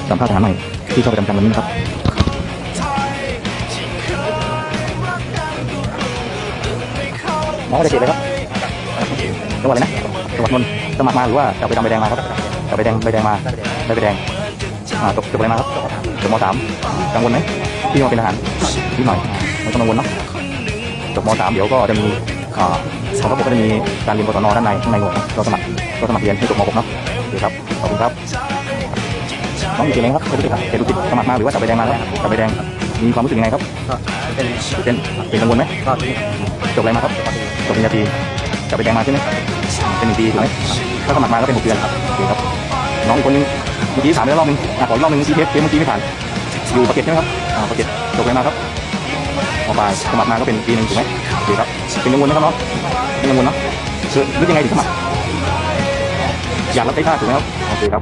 สัมภาษณ์ทหารใหม่ที่เข้าประจำการวันนี้นะครับน้องจะเก็บเลยครับจังหวัดอะไรนะจังหวัดนนท์สมัครมาหรือว่าจะไปทำใบแดงมาครับจะไปแดงมาได้ใบแดงจบอะไรมาครับจบม.3กังวลไหมที่มาเป็นทหารนิดหน่อยไม่ต้องกังวลเนาะจบม.3เดี๋ยวก็จะมีของระบบก็จะมีการเรียนกศนด้านในข้างในหมดนะก็สมัครเรียนให้จบม.6เนาะโอเคครับขอบคุณครับน้องอยู่ที่ไหนครับเขตดุสิตสมัครมาหรือว่าจะไปแดงมาครับจะไปแดงมีความรู้สึกยังไงครับเป็นกังวลไหมจบอะไรมาครับจบปริญญาตรีจะไปแดงมาใช่ไหมเป็น1 ปีถูกไหมถ้าสมัครมาก็เป็น6 เดือนโอเคครับน้องอีกคนนึงเมื่อกี้ถามไปแล้วรอบนึงขออีกรอบนึงเมื่อกี้เมื่อกี้ไม่ผ่านอยู่ปากเกร็ดใช่ไหมครับปากเกร็ดจบอะไรมาครับออกไปสมัครมาก็เป็น1 ปีถูกไหมโอเคครับเป็นกังวลไหมครับน้องไม่กังวลเนาะคือนึกยังไงถึงสมัครอยากรับใช้ชาติถูกไหมครับโอเคครับ